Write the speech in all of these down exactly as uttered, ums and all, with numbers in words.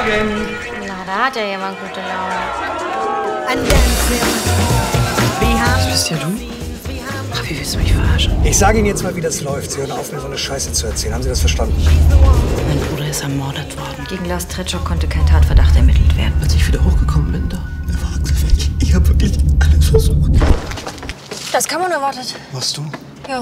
Morgen. Na, da hat ja jemand gute Laune. Das bist ja du? Ach, wie willst du mich verarschen? Ich sage Ihnen jetzt mal, wie das läuft. Sie hören auf, mir so eine Scheiße zu erzählen. Haben Sie das verstanden? Mein Bruder ist ermordet worden. Gegen Lars Tretschok konnte kein Tatverdacht ermittelt werden. Als ich wieder hochgekommen bin, da war Axel weg. Ich habe wirklich alles versucht. Das kann man erwartet. Was du? Ja.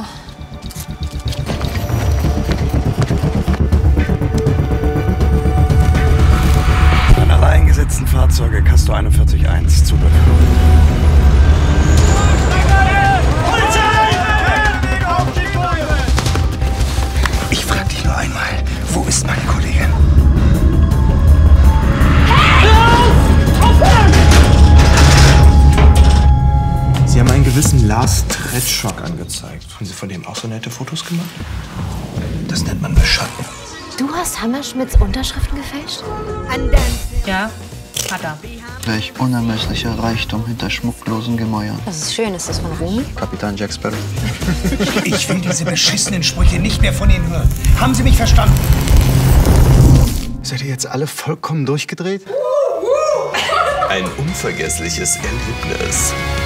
Alle eingesetzten Fahrzeuge Castor einundvierzig eins Zugriff. Ich frag dich nur einmal, wo ist meine Kollegin? Sie haben einen gewissen Lars Tretschok angezeigt. Haben Sie von dem auch so nette Fotos gemacht? Das nennt man Beschatten. Du hast Hammerschmidts Unterschriften gefälscht? Ja, hat er. Welch unermesslicher Reichtum hinter schmucklosen Gemäuern. Das ist schön. Ist das von Rumi? Kapitän Jack Sparrow. Ich will diese beschissenen Sprüche nicht mehr von Ihnen hören. Haben Sie mich verstanden? Seid ihr jetzt alle vollkommen durchgedreht? Ein unvergessliches Erlebnis.